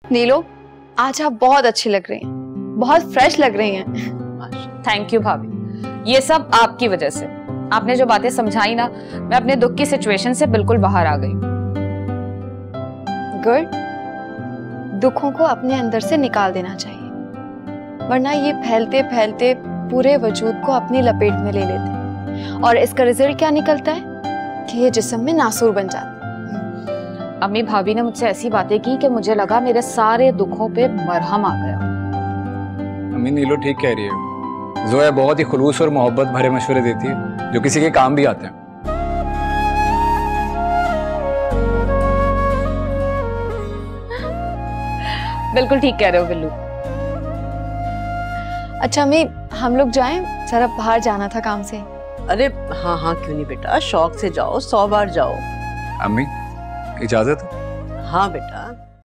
नीलो, आज आप बहुत अच्छी लग रही हैं, बहुत फ्रेश लग रही हैं। थैंक यू भाभी, ये सब आपकी वजह से। आपने जो बातें समझाई ना, मैं अपने दुख की सिचुएशन से बिल्कुल बाहर आ गई। गुड। दुखों को अपने अंदर से निकाल देना चाहिए, वरना ये फैलते फैलते पूरे वजूद को अपनी लपेट में ले लेते हैं और इसका रिजल्ट क्या निकलता है कि ये जिस्म में नासूर बन जाता है। अम्मी भाभी ने मुझसे ऐसी बातें की कि मुझे लगा मेरे सारे दुखों पे मरहम आ गया। अम्मी नीलो ठीक कह रही है, जोया बहुत ही खुलूस और मोहब्बत भरे मशवरे देती है जो किसी के काम भी आते हैं। बिल्कुल ठीक कह रहे हो बिल्लू। अच्छा अम्मी, हम लोग जाएं, जरा बाहर जाना था काम से। अरे हाँ हाँ, क्यों नहीं बेटा, शौक से जाओ, 100 बार जाओ। अम्मी इजाजत? हाँ बेटा।